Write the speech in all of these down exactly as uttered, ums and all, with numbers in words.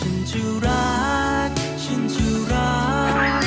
ฉันจะรักฉันจะรัก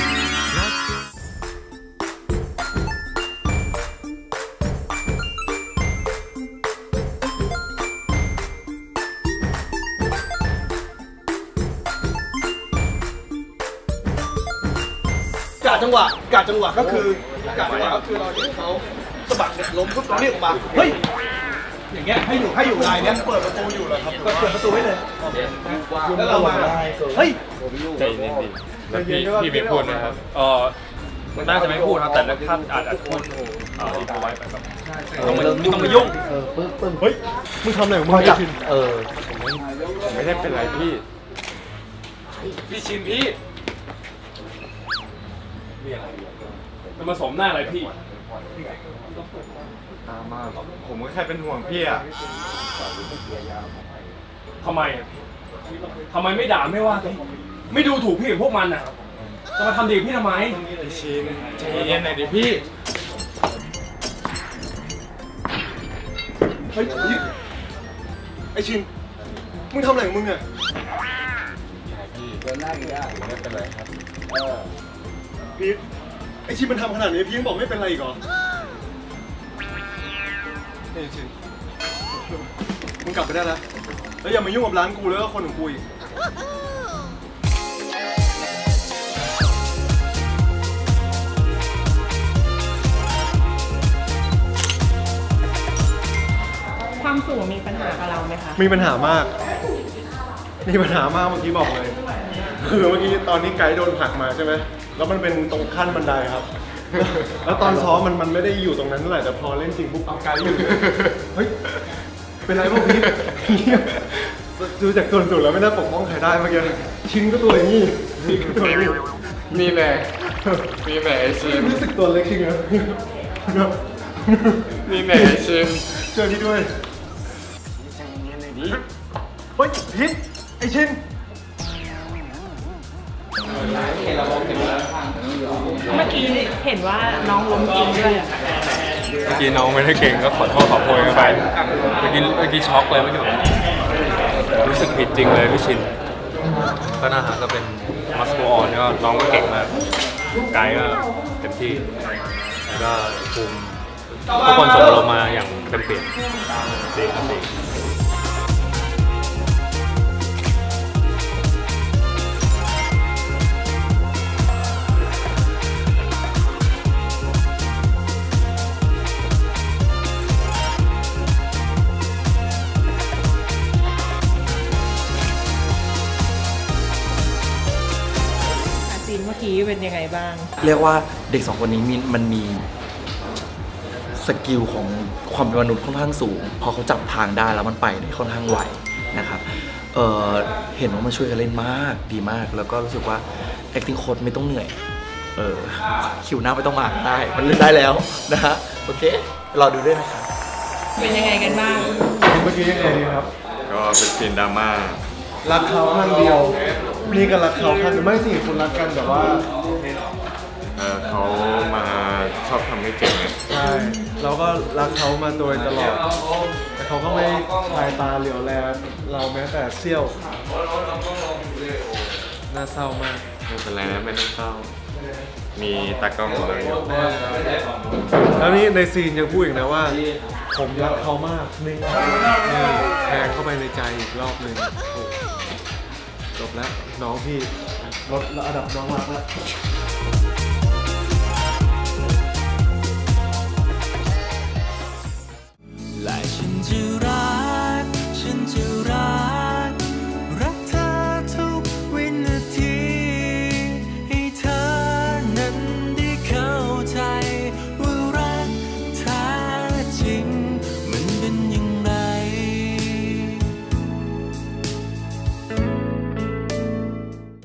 กาจังหวะกาจังหวะก็คือกาจังหวะก็คือเราเห็นเขาสะบัดเนี่ยล้มปุ๊บเราเรียกออกมาเฮ้ยอย่างเงี้ยให้อยู่ให้อยู่ลายเนี้ยเปิดประตูอยู่เลยครับก็เปิดประตูไว้เลยแล้วเรามาเฮ้ยใจเย็นดิแล้วพี่พี่ไม่พูดนะครับเออน่าจะไม่พูดครับแต่ถ้าอาจจะพูดเอออีกไว้ไปแบบต้องมาต้องมายุ่งเออปึ้งปึ้งเฮ้ยมึงทำอะไรของมึงจับเออผมไม่ได้เป็นไรพี่พี่ชินพี่มันมาสมหน้าอะไรพี่ตามมาผมก็แค่เป็นห่วงพี่อะทำไมทำไมไม่ด่าไม่ว่าไม่ดูถูกพี่กับพวกมันอ่ะจะมาทำดีพี่ทำไมไอชินใจเย็นหน่อยดิพี่เฮ้ยไอชินมึงทำอะไรของมึงเนี่ยพี่เดินหน้าพี่อะไม่เป็นไรครับพีทไอชินมันทำขนาดนี้พี่ยังบอกไม่เป็นไรอีกเหรอไอชินมึงกลับไปได้แล้วแล้วอย่ามายุ่งกับร้านกูแล้วก็คนของกูอีกความสูงมีปัญหากับเราไหมคะมีปัญหามากมีปัญหามากเมื่อกี้บอกเลยคือเมื่อกี้ตอนนี้ไกด์โดนผลักมาใช่ไหมแล้วมันเป็นตรงขั้นบันไดครับแล้วตอนซ้อมมันมันไม่ได้อยู่ตรงนั้นเท่าไหร่แต่พอเล่นจริงปุ๊บเอาไกด์อยู่เฮ้ยเป็นไรพวกพี่ดูจากตัวสูงแล้วไม่น่าปกป้องใครได้เมื่อกี้ชิ้นก็ตัวอย่างนี้ชิ้นก็ตัวนี้มีแหม่มีแหม่ชินรู้สึกตัวเล็กจริงนะมีแหม่ชินเจอพี่ด้วยเฮ้ยพิษไอชินเมื่อกี้เห็นว่าน้องล้มจริงด้วยเมื่อกี้น้องไม่ได้เก่งก็ขอโทษขอโพยกันไปเมื่อกี้เมื่อกี้ช็อกเลยเมื่อกี้รู้สึกผิดจริงเลยพี่ชินก็น่าหาก็เป็นมัสโกออนก็น้องก็เก่งมากไกด์ก็เต็มที่แล้วก็ภูมิทุกคนส่งลงมาอย่างเต็มเปี่ยมดีครับดีเมื่อกี้เป็นยังไงบ้างเรียกว่าเด็กสองคนนี้มีมันมีสกิลของความเป็นมนุษย์ค่อนข้างสูงพอเขาจับทางได้แล้วมันไปได้ค่อนข้างไวนะครับ เ, เห็นว่ามาช่วยกันเล่นมากดีมากแล้วก็รู้สึกว่า acting coach ไม่ต้องเหนื่อยเออคิวหน้าไม่ต้องมาได้มันเล่นได้แล้วนะฮะโอเครอดูด้วยนะครับเป็นยังไงกันบ้างเมื่อกี้ยังไงดีครับก็เป็นซีนดราม่ารักเขาข้างเดียวนี่ก็รักเขาข้างเดียวไม่สิคุณรักกันแต่ว่าเออเขามาชอบทำให้เก่งไงใช่เราก็รักเขามาโดยตลอดแต่เขาก็ไม่ชายตาเหลียวแลเราแม้แต่เสี้ยวน่าเศร้ามากไม่เป็นไรนะไม่ต้องเศร้ามีตากล้องของเราอยู่แล้วนี่ในซีนยังพูดอีกนะว่าผมรักเขามากนี่แทงเข้าไปในใจอีกรอบหนึ่งจบแล้วน้องพี่ลดระดับน้องรักแล้ว